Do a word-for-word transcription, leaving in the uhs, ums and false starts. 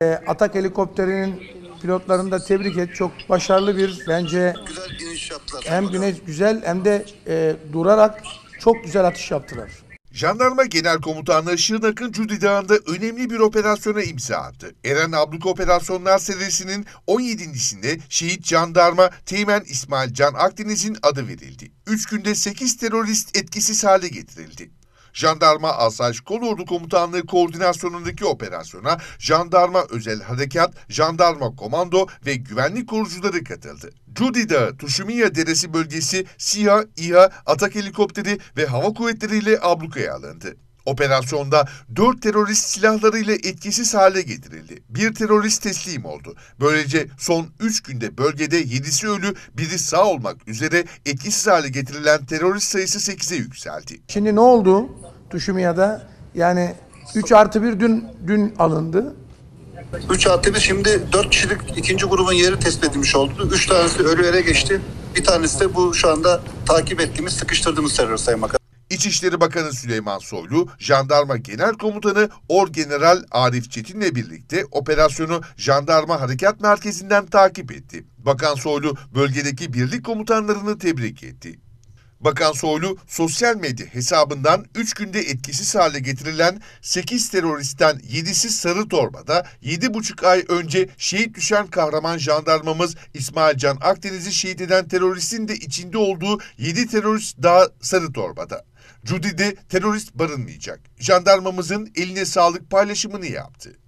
Atak helikopterinin pilotlarını da tebrik et. Çok başarılı bir bence Güzel iniş yaptılar. hem güneş güzel hem de e, durarak çok güzel atış yaptılar. Jandarma Genel Komutanlığı Şırnak'ın Cudi Dağı'nda önemli bir operasyona imza attı. Eren Abluk Operasyonlar serisinin on yedincisinde şehit jandarma Teğmen İsmail Can Akdeniz'in adı verildi. üç günde sekiz terörist etkisiz hale getirildi. Jandarma Asayiş Kolordu Komutanlığı koordinasyonundaki operasyona Jandarma Özel Harekat, Jandarma Komando ve güvenlik korucuları katıldı. Cudi Dağı, Tuşumiya Deresi bölgesi SİHA, İHA, Atak helikopteri ve hava kuvvetleriyle ablukaya alındı. Operasyonda dört terörist silahlarıyla etkisiz hale getirildi. Bir terörist teslim oldu. Böylece son üç günde bölgede yedisi ölü, biri sağ olmak üzere etkisiz hale getirilen terörist sayısı sekize yükseldi. Şimdi ne oldu Tuşumiya'da? Yani üç artı bir dün dün alındı. üç artı bir şimdi dört kişilik ikinci grubun yeri tespit edilmiş oldu. üç tanesi ölü ele geçti. Bir tanesi de bu şu anda takip ettiğimiz, sıkıştırdığımız terör Sayın Bakan. İçişleri Bakanı Süleyman Soylu, Jandarma Genel Komutanı Orgeneral Arif Çetin'le birlikte operasyonu Jandarma Harekat Merkezi'nden takip etti. Bakan Soylu bölgedeki birlik komutanlarını tebrik etti. Bakan Soylu sosyal medya hesabından üç günde etkisiz hale getirilen sekiz teröristten yedisi sarı torbada, yedi buçuk ay önce şehit düşen kahraman jandarmamız İsmail Can Akdeniz'i şehit eden teröristin de içinde olduğu yedi terörist daha sarı torbada. Cudi'de terörist barınmayacak. Jandarmamızın eline sağlık paylaşımını yaptı.